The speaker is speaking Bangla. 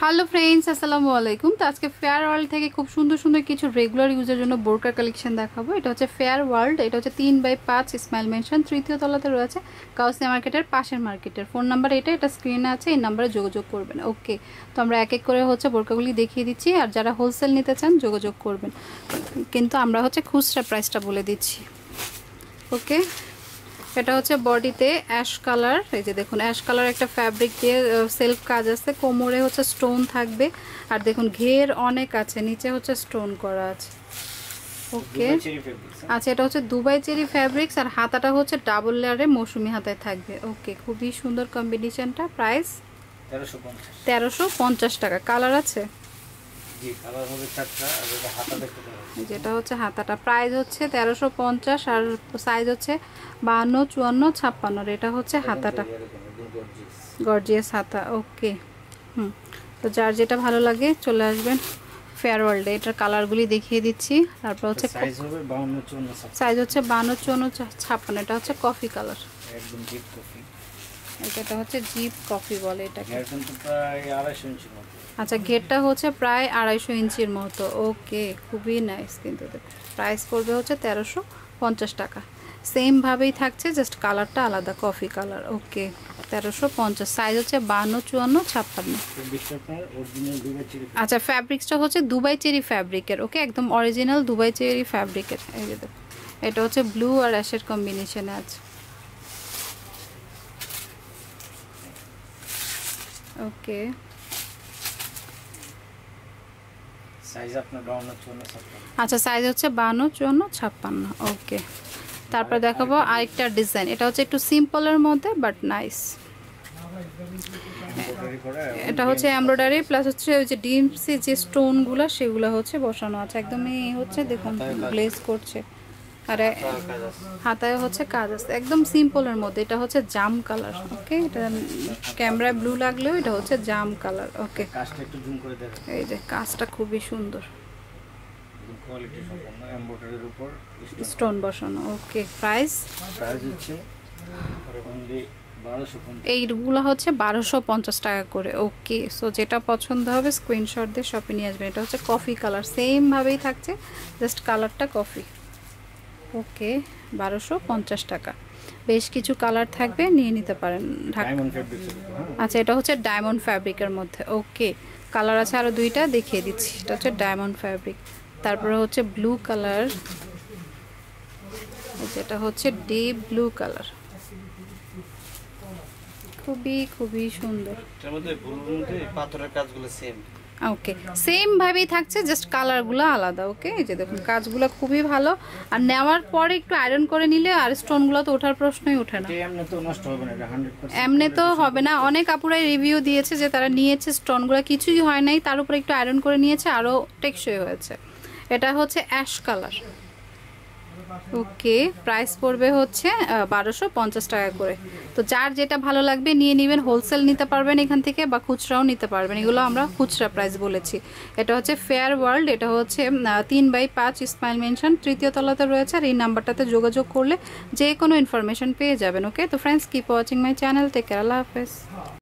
হ্যালো ফ্রেন্ডস, আসসালামু আলাইকুম। তো আজকে ফেয়ার ওয়ার্ল্ড থেকে খুব সুন্দর সুন্দর কিছু রেগুলার ইউজের জন্য বোরকা কালেকশন দেখাবো। এটা হচ্ছে ফেয়ার ওয়ার্ল্ড, এটা হচ্ছে 3/5 স্মাইল মেনশন, তৃতীয় তলাতে রয়েছে, কাউসিয়া মার্কেটের পাশের মার্কেটের। ফোন নাম্বার এটা স্ক্রিনে আছে, এই নাম্বারে যোগাযোগ করবেন। ওকে, তো আমরা এক এক করে হচ্ছে বোরকাগুলি দেখিয়ে দিচ্ছি, আর যারা হোলসেল নিতে চান যোগাযোগ করবেন, কিন্তু আমরা হচ্ছে খুচরা প্রাইসটা বলে দিচ্ছি। ওকে, এটা হচ্ছে বডিতে অ্যাশ কালার, এই যে দেখুন অ্যাশ কালার একটা ফ্যাব্রিক দিয়ে সেলফ কাজ আছে, কোমরে হচ্ছে স্টোন থাকবে, আর দেখুন ঘের অনেক আছে, নিচে হচ্ছে স্টোন করা আছে। ওকে, আচ্ছা, এটা হচ্ছে দুবাই চেরি ফ্যাব্রিক্স, আর হাতাটা হচ্ছে ডাবল লেয়ারে মৌসুমি হাতায় থাকবে। ওকে, খুবই সুন্দর কম্বিনেশনটা। প্রাইস 1350 টাকা। কালার আছে, যেটা হচ্ছে হাতাটা। প্রাইস হচ্ছে 1350, আর সাইজ হচ্ছে 52, 54, 56। এটা হচ্ছে হাতাটা, গর্জিয়াস হাতা। ওকে, তো যার যেটা ভালো লাগে চলে আসবেন ফেয়ার ওয়ার্ল্ডে। এটার কালারগুলি দেখিয়ে দিচ্ছি। তারপর হচ্ছে সাইজ হচ্ছে 52, 54, 56। এটা হচ্ছে কফি কালার, একদম ডিপ কফি। এটা হচ্ছে জিপ কফি বলে এটাকে। আচ্ছা, ঘেরটা হচ্ছে প্রায় 250 ইঞ্চির মতো। ওকে, খুবই নাইস। কিন্তু প্রাইস পড়বে হচ্ছে 1350 টাকা। সেম ভাবেই থাকছে, জাস্ট কালারটা আলাদা, কফি কালার। ওকে, 1350। সাইজ হচ্ছে 52, 54, 56। আচ্ছা, ফ্যাব্রিক্সটা হচ্ছে দুবাই চেরি ফ্যাব্রিকের। ওকে, একদম অরিজিনাল দুবাই চেরি ফ্যাব্রিকের। এই যে এটা হচ্ছে ব্লু আর অ্যাশের কম্বিনেশনে আছে। ওকে, আচ্ছা, সাইজ হচ্ছে 52, 54, 56। ওকে, তারপর দেখাবো আরেকটা ডিজাইন। এটা হচ্ছে একটু সিম্পলের মধ্যে বাট নাইস। এটা হচ্ছে এমব্রয়ডারি প্লাস হচ্ছে ওই যে ডিমসি যে স্টোনগুলো সেগুলো হচ্ছে বসানো আছে। একদমই হচ্ছে দেখুন গ্লেজ করছে, আর হাতায় হচ্ছে কাজ আছে, একদম সিম্পলের মধ্যে। এটা হচ্ছে জাম কালার। ওকে, এটা ক্যামেরায় ব্লু লাগলেও এটা হচ্ছে জাম কালার। ওকে, এই যে কাজটা খুবই সুন্দর, স্টোন বসানো। ওকে, প্রাইস হচ্ছে এইগুলো হচ্ছে 1250 টাকা করে। ওকে, সো যেটা পছন্দ হবে স্ক্রিনশট দিয়ে শপে নিয়ে আসবেন। এটা হচ্ছে কফি কালার, সেম ভাবেই থাকছে, জাস্ট কালারটা কফি। ওকে, 1250 টাকা। বেশ কিছু কালার থাকবে, নিয়ে নিতে পারেন। আচ্ছা, এটা হচ্ছে ডায়মন্ড ফ্যাব্রিকের মধ্যে। ওকে, কালার আছে আরও দুইটা, দেখিয়ে দিচ্ছি। এটা হচ্ছে ডায়মন্ড ফ্যাব্রিক। তারপরে হচ্ছে ব্লু কালার, যেটা হচ্ছে ডিপ ব্লু কালার, খুবই খুবই সুন্দর। পাথরের কাজগুলো সেম। ওকে, সেম ভাবেই থাকছে, জাস্ট কালারগুলো আলাদা। ওকে, এই যে দেখুন কাজগুলো খুবই ভালো, আর নেওয়ার পরে একটু আয়রন করে নিলে আর স্টোনগুলো তো ওঠার প্রশ্নই ওঠে না। এমনি তো হবে না। অনেক আপুরাই রিভিউ দিয়েছে যে তারা নিয়েছে, স্টোনগুলো কিছুই হয় নাই, তার উপরে একটু আয়রন করে নিয়েছে, আরও টেকসই হয়েছে। এটা হচ্ছে অ্যাশ কালার। ওকে, প্রাইস পড়বে হচ্ছে 1250 টাকা করে। তো যার যেটা ভালো লাগবে নিয়ে নেবেন। হোলসেল নিতে পারবেন এখান থেকে, বা খুচরাও নিতে পারবেন। এগুলো আমরা খুচরা প্রাইস বলেছি। এটা হচ্ছে ফেয়ার ওয়ার্ল্ড, এটা হচ্ছে 3/5 স্মাইল মেনশন, তৃতীয় তলাতে রয়েছে, আর এই নাম্বারটাতে যোগাযোগ করলে যে কোনো ইনফরমেশন পেয়ে যাবেন। ওকে, তো friends, keep watching my channel. Take care, আল্লাহ হাফেজ।